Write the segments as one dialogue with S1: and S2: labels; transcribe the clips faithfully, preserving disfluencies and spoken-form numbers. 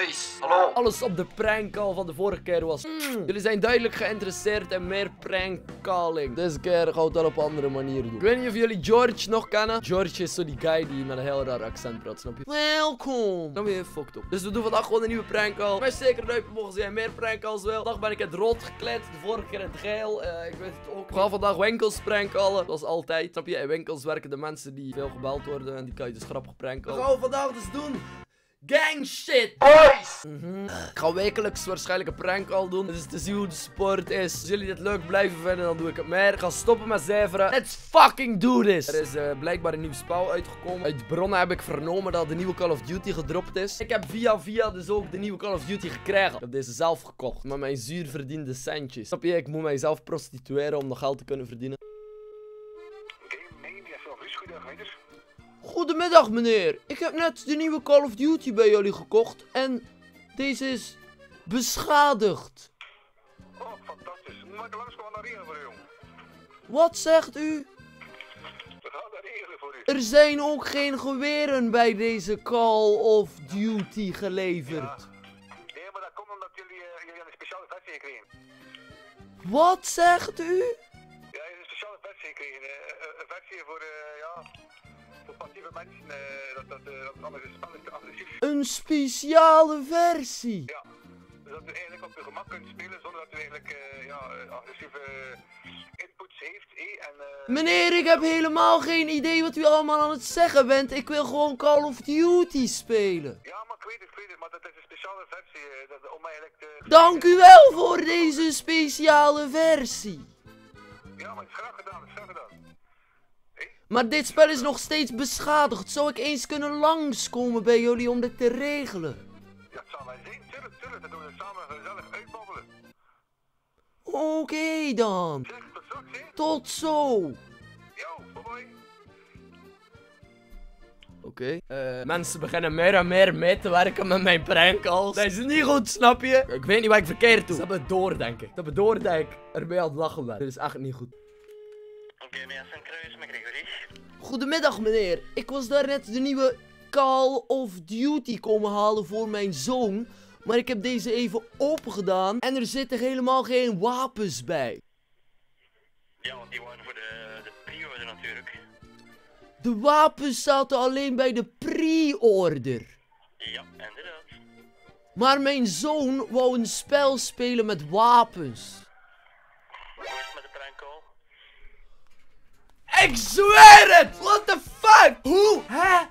S1: boys. Hallo.
S2: Alles op de prankcall van de vorige keer was. Mm. Jullie zijn duidelijk geïnteresseerd in meer prankcalling. Deze keer gaan we het wel op een andere manier doen. Ik weet niet of jullie George nog kennen. George is zo die guy die met een heel raar accent praat, snap je? Welkom. Dan ben je fucked op. Dus we doen vandaag gewoon een nieuwe prankcall. Maar zeker duimpje mogen zijn meer prankcalls wel. Vandaag ben ik in het rood gekleed. De vorige keer in het geel. Uh, ik weet het ook. We gaan vandaag winkels prankcallen. Zoals altijd. Snap je? In winkels werken de mensen die veel gebeld worden. En die kan je dus grappig prankcallen. We gaan we vandaag dus doen. Gang shit, boys! Mm-hmm. Ik ga wekelijks waarschijnlijk een prankcall doen. Het is te zien hoe de support is. Als jullie dit leuk blijven vinden, dan doe ik het meer. Ik ga stoppen met cijferen. Let's fucking do this! Er is uh, blijkbaar een nieuw spel uitgekomen. Uit bronnen heb ik vernomen dat de nieuwe Call of Duty gedropt is. Ik heb via via dus ook de nieuwe Call of Duty gekregen. Ik heb deze zelf gekocht. Met mijn zuur verdiende centjes. Snap je? Ik moet mijzelf prostitueren om nog geld te kunnen verdienen. Goedemiddag meneer, ik heb net de nieuwe Call of Duty bij jullie gekocht en deze is beschadigd.
S3: Oh, fantastisch. Moet ik langskomen naar regelen voor u, jong?
S2: Wat zegt u?
S3: We gaan dat regelen voor u.
S2: Er zijn ook geen geweren bij deze Call of Duty geleverd.
S3: Ja. Nee, maar dat komt omdat jullie, uh, jullie een speciale versie gekregen.
S2: Wat zegt u?
S3: Ja, je hebt een speciale versie gekregen. Uh, een versie voor, uh, ja... passieve mensen, uh, dat, dat, uh, dat anders is spel is te agressief.
S2: Een speciale versie?
S3: Ja, dus dat u eigenlijk op je gemak kunt spelen zonder dat u eigenlijk uh, ja, agressieve inputs heeft. Eh, en, uh,
S2: Meneer, ik heb helemaal geen idee wat u allemaal aan het zeggen bent. Ik wil gewoon Call of Duty spelen.
S3: Ja, maar ik weet het, ik weet het, maar dat is een speciale versie uh, dat, om eigenlijk te...
S2: Dank u wel voor deze speciale versie.
S3: Ja, maar het is graag gedaan, het is graag gedaan.
S2: Maar dit spel is nog steeds beschadigd. Zou ik eens kunnen langskomen bij jullie om dit te regelen?
S3: Ja, het zal wij zien. Tuurlijk, tuurlijk. Dat doen we samen gezellig uitbabbelen.
S2: Oké okay, dan.
S3: Zeg, tot straks, hè?
S2: Tot zo.
S3: Yo, bye bye.
S2: Oké. Okay. Uh, mensen beginnen meer en meer mee te werken met mijn prankcalls. Dat is niet goed, snap je? Ik weet niet wat ik verkeerd doe. Ze hebben het door, denk ik. Ze hebben door, denk ik. Erbij aan het lachen ben. Dit is echt niet goed.
S4: Oké, okay, meneer Saint-Kruis, met Gregory.
S2: Goedemiddag meneer, ik was daarnet de nieuwe Call of Duty komen halen voor mijn zoon. Maar ik heb deze even opengedaan en er zitten helemaal geen wapens bij.
S4: Ja, want die waren voor de, de pre-order natuurlijk.
S2: De wapens zaten alleen bij de pre-order.
S4: Ja, inderdaad.
S2: Maar mijn zoon wou een spel spelen met wapens.
S4: Hoe is het met de prankcall?
S2: Ik zweer het! What the fuck? Hoe? Hè?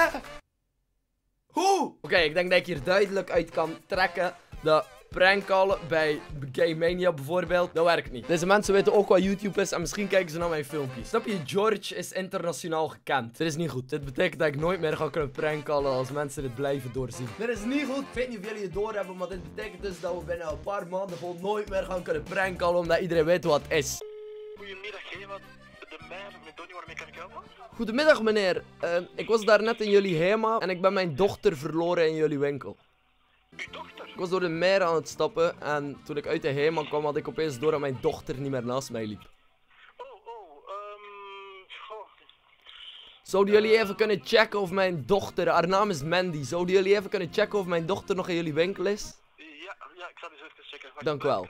S2: Hoe? Oké, okay, ik denk dat ik hier duidelijk uit kan trekken. De prankcallen bij Game Mania bijvoorbeeld, dat werkt niet. Deze mensen weten ook wat YouTube is en misschien kijken ze naar mijn filmpjes. Snap je? George is internationaal gekend. Dit is niet goed. Dit betekent dat ik nooit meer ga kunnen prankcallen als mensen dit blijven doorzien. Dit is niet goed. Ik weet niet of jullie het doorhebben, maar dit betekent dus dat we binnen een paar maanden gewoon nooit meer gaan kunnen prankcallen omdat iedereen weet wat het is.
S4: Goedemiddag, wat de meijer met Donnie, waarmee kan ik helpen?
S2: Goedemiddag meneer, uh, ik was daar net in jullie Hema en ik ben mijn dochter verloren in jullie winkel.
S4: Uw dochter?
S2: Ik was door de meer aan het stappen en toen ik uit de Hema kwam had ik opeens door dat mijn dochter niet meer naast mij liep.
S4: Oh, oh, ehm... Um,
S2: Zouden jullie even kunnen checken of mijn dochter, haar naam is Mandy, zouden jullie even kunnen checken of mijn dochter nog in jullie winkel is?
S4: Ja, ja, ik zal eens even checken. Wacht,
S2: dank u wel.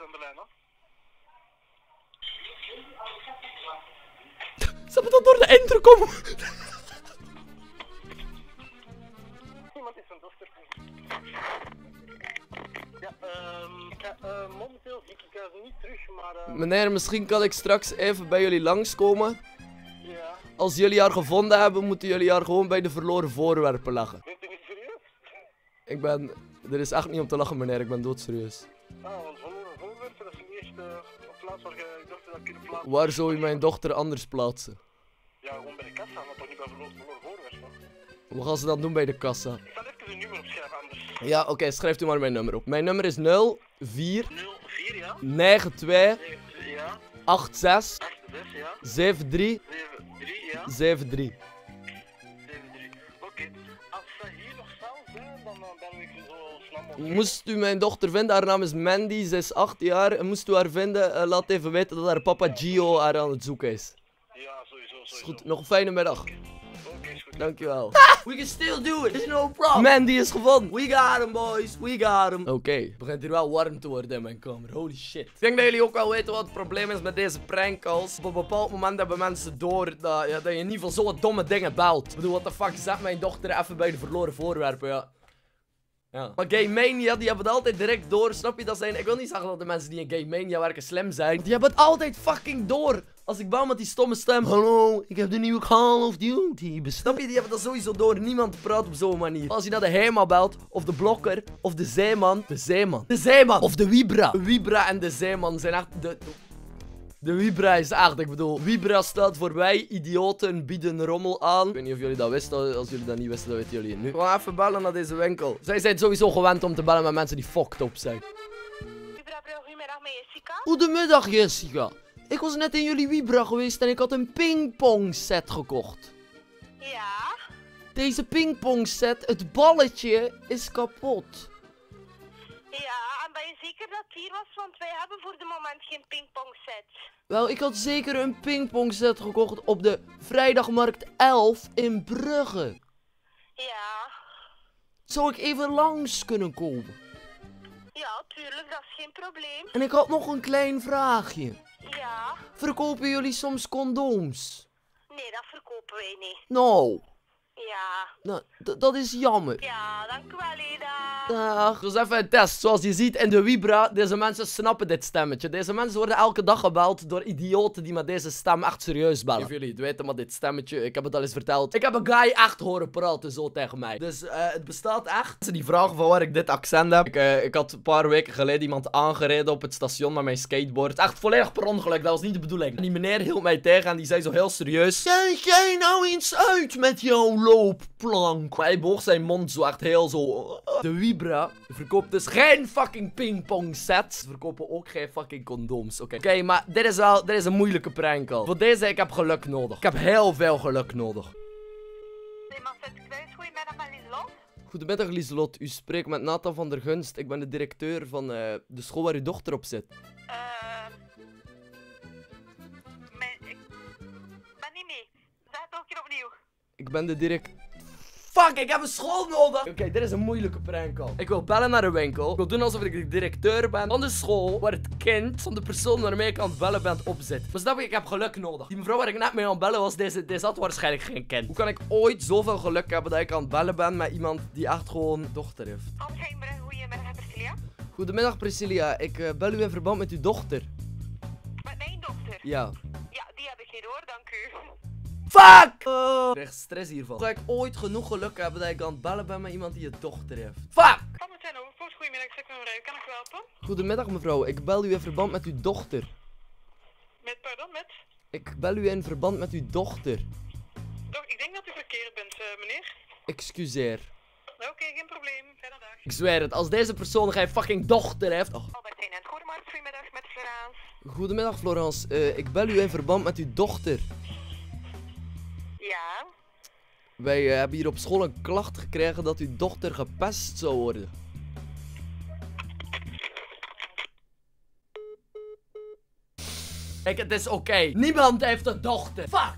S2: Ze hebben dat door de intercom.
S4: Iemand is zijn dochter. Ja, ehm, uh, uh, momenteel, ik ga ze niet terug, maar... Uh...
S2: Meneer, misschien kan ik straks even bij jullie langskomen.
S4: Ja.
S2: Als jullie haar gevonden hebben, moeten jullie haar gewoon bij de verloren voorwerpen leggen.
S4: Bent u niet serieus?
S2: Ik ben... Er is echt niet om te lachen, meneer. Ik ben doodserieus.
S4: Ah, want verloren voorwerpen, dat is niet echt uh, een plaats waar je dochter dat kunnen plaatsen.
S2: Waar zou je mijn dochter anders plaatsen?
S4: Ja, gewoon bij de kassa, maar toch niet bij verloren voorwerpen.
S2: Wat gaan ze dan doen bij de kassa?
S4: Ik zal even een nummer opschrijven anders.
S2: Ja, oké, okay, schrijft u maar mijn nummer op. Mijn nummer is nul vier
S4: nul vier, ja?
S2: negen twee
S4: ja?
S2: acht zes
S4: acht zes, ja?
S2: zeven drie
S4: zeven drie, ja?
S2: zeven drie.
S4: zeven drie. Oké, okay. Als ze hier nog zelf zijn, dan ben ik zo snel mogelijk.
S2: Moest u mijn dochter vinden, haar naam is Mandy, ze is acht jaar. En moest u haar vinden, uh, laat even weten dat haar papa Gio haar aan het zoeken is.
S4: Ja, sowieso, sowieso.
S2: Is goed, nog een fijne middag.
S4: Oké, okay, is goed.
S2: Dankjewel. We can still do it. It's no problem. Man, die is gevonden. We got him, boys. We got him. Oké, okay. Het begint hier wel warm te worden in mijn kamer. Holy shit. Ik denk dat jullie ook wel weten wat het probleem is met deze prankcalls. Op een bepaald moment hebben mensen door dat, ja, dat je in ieder geval zo'n domme dingen belt. Ik bedoel, what the fuck, zet mijn dochter even bij de verloren voorwerpen, ja. Ja. Maar Game Mania, die hebben het altijd direct door. Snap je dat zijn? Ik wil niet zeggen dat de mensen die in Game Mania werken slim zijn. Die hebben het altijd fucking door. Als ik bel met die stomme stem. Hallo, ik heb de nieuwe Call of Duty. Snap je? Die hebben dat sowieso door. Niemand praat op zo'n manier. Als je naar de Hema belt, of de Blokker, of de Zeeman. De Zeeman. De Zeeman. Of de Wibra. Wibra en de Zeeman zijn echt de... De Wibra is echt, ik bedoel, Wibra staat voor wij, idioten bieden rommel aan. Ik weet niet of jullie dat wisten, als jullie dat niet wisten, dan weten jullie het nu. We gaan even bellen naar deze winkel. Zij zijn sowieso gewend om te bellen met mensen die fucked up zijn.
S1: Wibra, goedemiddag met Jessica.
S2: Goedemiddag Jessica. Ik was net in jullie Wibra geweest en ik had een pingpong set gekocht.
S1: Ja?
S2: Deze pingpong set, het balletje, is kapot.
S1: Ja, en ben je zeker dat het hier was? Want wij hebben voor de moment geen pingpongset.
S2: Wel, ik had zeker een pingpong set gekocht op de Vrijdagmarkt elf in Brugge.
S1: Ja.
S2: Zou ik even langs kunnen komen?
S1: Ja, tuurlijk, dat is geen probleem.
S2: En ik had nog een klein vraagje.
S1: Ja?
S2: Verkopen jullie soms condooms?
S1: Nee, dat verkopen wij niet.
S2: Nou.
S1: Ja.
S2: Nou, dat is jammer.
S1: Ja, dank u wel, Eda.
S2: Dag. Dus even een test. Zoals je ziet in de Wibra, deze mensen snappen dit stemmetje. Deze mensen worden elke dag gebeld door idioten die met deze stem echt serieus bellen. Of jullie het weten, maar dit stemmetje, ik heb het al eens verteld. Ik heb een guy echt horen praten zo tegen mij. Dus uh, het bestaat echt. Mensen die vragen van waar ik dit accent heb. Ik, uh, ik had een paar weken geleden iemand aangereden op het station met mijn skateboard. Echt volledig per ongeluk, dat was niet de bedoeling. En die meneer hield mij tegen en die zei zo heel serieus: Kijk jij nou eens uit met jouw loopplank? Maar hij boog zijn mond zo echt heel zo. De Wibra verkoopt dus geen fucking pingpong sets. Ze verkopen ook geen fucking condooms. Oké, okay. okay, maar dit is wel, dit is een moeilijke prank al. Voor deze, ik heb geluk nodig. Ik heb heel veel geluk nodig.
S1: Goedemiddag met Lieselot.
S2: Goedemiddag Lieselot, u spreekt met Nathan van der Gunst. Ik ben de directeur van uh, de school waar uw dochter op zit.
S1: Eh... Uh, ik ben niet mee. Zeg het nog een keer opnieuw.
S2: Ik ben de direct... Fuck, ik heb een school nodig! Oké, okay, dit is een moeilijke prank al. Ik wil bellen naar een winkel. Ik wil doen alsof ik de directeur ben van de school waar het kind van de persoon waarmee ik aan het bellen ben op zit. Maar snap je, ik heb geluk nodig. Die mevrouw waar ik net mee aan het bellen was, deze, deze had waarschijnlijk geen kind. Hoe kan ik ooit zoveel geluk hebben dat ik aan het bellen ben met iemand die echt gewoon een dochter heeft?
S1: Goedemiddag, Priscilla.
S2: Goedemiddag, Priscilla. Ik uh, bel u in verband met uw dochter.
S1: Met mijn dochter?
S2: Ja.
S1: Ja, die heb ik niet hoor, dank u.
S2: Fuck! Oh. Ik krijg stress hiervan. Ga ik ooit genoeg geluk hebben dat ik aan het bellen ben met iemand die een dochter heeft? Fuck!
S1: Kom meteen over. Voort, goedemiddag, ik zeg mevrouw. Kan ik u helpen?
S2: Goedemiddag mevrouw, ik bel u in verband met uw dochter.
S1: Met, pardon, met?
S2: Ik bel u in verband met uw dochter.
S1: Doch, ik denk dat u verkeerd bent, uh, meneer.
S2: Excuseer.
S1: Oké, okay, geen probleem. Fijne dag.
S2: Ik zweer het, als deze persoon geen fucking dochter heeft... Oh.
S1: Albertijn en Goedemorgen, goedemiddag met Florence.
S2: Goedemiddag Florence, uh, ik bel u in verband met uw dochter.
S1: Ja?
S2: Wij uh, hebben hier op school een klacht gekregen dat uw dochter gepest zou worden. Kijk, het is oké. Okay. Niemand heeft een dochter. Fuck!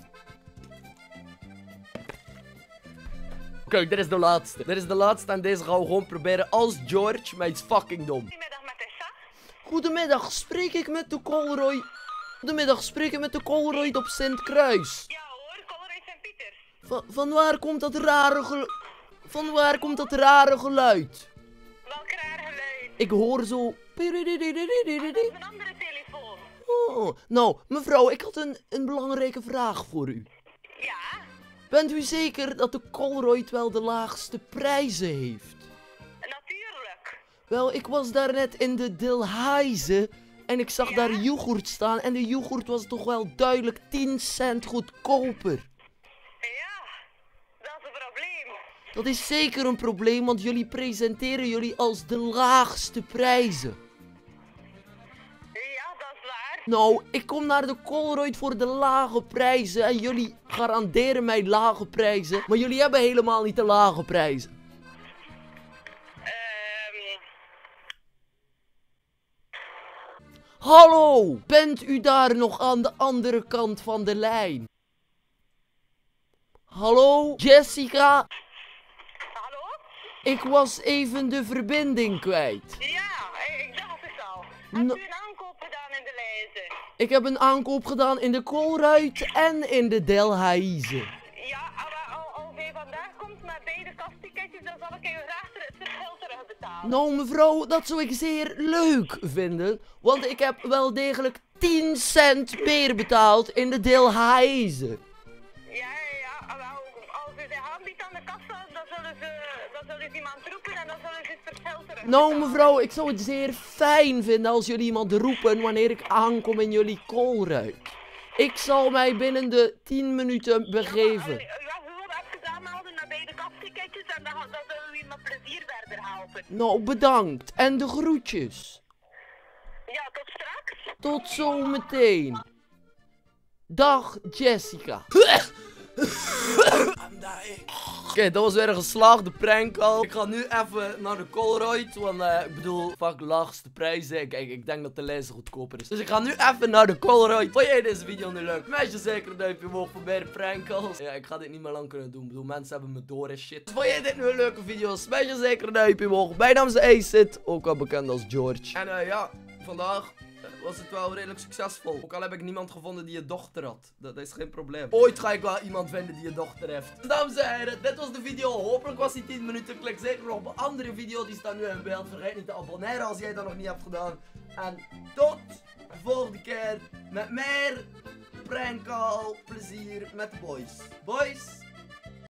S2: Oké, okay, dit is de laatste. Dit is de laatste en deze gaan we gewoon proberen als George, maar iets fucking dom.
S1: Goedemiddag met Tessa.
S2: Goedemiddag, spreek ik met de Colroy... Goedemiddag, spreek ik met de Colroy op Sint-Kruis.
S1: Ja hoor, Colroy Sint-Pieters.
S2: Van, van waar komt dat rare geluid? Van waar komt dat rare geluid?
S1: Welk raar geluid?
S2: Ik hoor zo...
S1: Dat is een andere telefoon.
S2: Oh, nou, mevrouw, ik had een, een belangrijke vraag voor u.
S1: Ja?
S2: Bent u zeker dat de Colroyd wel de laagste prijzen heeft?
S1: Natuurlijk.
S2: Wel, ik was daarnet in de Delhaize en ik zag
S1: Ja?
S2: daar yoghurt staan en de yoghurt was toch wel duidelijk tien cent goedkoper.
S1: Ja, dat is een probleem.
S2: Dat is zeker een probleem, want jullie presenteren jullie als de laagste prijzen.
S1: Ja, dat is waar.
S2: Nou, ik kom naar de Colroyd voor de lage prijzen en jullie garanderen mij lage prijzen, maar jullie hebben helemaal niet de lage prijzen.
S1: Ehm...
S2: Hallo, bent u daar nog aan de andere kant van de lijn? Hallo, Jessica?
S1: Hallo?
S2: Ik was even de verbinding kwijt.
S1: Ja, ik dacht het al.
S2: No-
S1: Heb u een aankoop gedaan in de lijzen?
S2: Ik heb een aankoop gedaan in de Colruyt en in de Delhaize.
S1: Ja, maar al, als u vandaag komt met beide kastticketjes, dan zal ik u graag ter- het verschil terugbetalen.
S2: Nou mevrouw, dat zou ik zeer leuk vinden. Want ik heb wel degelijk tien cent meer betaald in de Delhaize.
S1: Ja, ja, ja, wel, als u zich aanbiedt aan de kassa, dan zullen ze, dan zullen ze iemand roepen en dan zullen ze het verschil terugbetalen.
S2: Nou mevrouw, ik zou het zeer fijn vinden als jullie iemand roepen wanneer ik aankom in jullie Colruyt. Ik zal mij binnen de tien minuten begeven.
S1: U gaat gewoon even aanmelden met beide kastticketjes en dan, dan zullen we u met plezier verder helpen.
S2: Nou, bedankt. En de groetjes.
S1: Ja, tot straks.
S2: Tot zometeen. Dag Jessica. Oké, dat was weer een geslaagde prank al. Ik ga nu even naar de Colruyt, want uh, ik bedoel, fuck laagste prijzen. Kijk, ik denk dat de lijst goedkoper is. Dus ik ga nu even naar de Colruyt. Vond jij deze video nu leuk? Meisje zeker een duimpje omhoog voor meer prank calls. Ja, ik ga dit niet meer lang kunnen doen. Ik bedoel, mensen hebben me door en shit. Dus vond jij dit nu een leuke video? Smash je zeker een duimpje omhoog. Mijn naam is Acid, ook wel bekend als George. En uh, ja, vandaag was het wel redelijk succesvol. Ook al heb ik niemand gevonden die een dochter had. Dat is geen probleem. Ooit ga ik wel iemand vinden die een dochter heeft. Dus dames en heren, dit was de video. Hopelijk was die tien minuten. Klik zeker nog op een andere video. Die staat nu in beeld. Vergeet niet te abonneren als jij dat nog niet hebt gedaan. En tot de volgende keer met meer prank call plezier met de boys. Boys.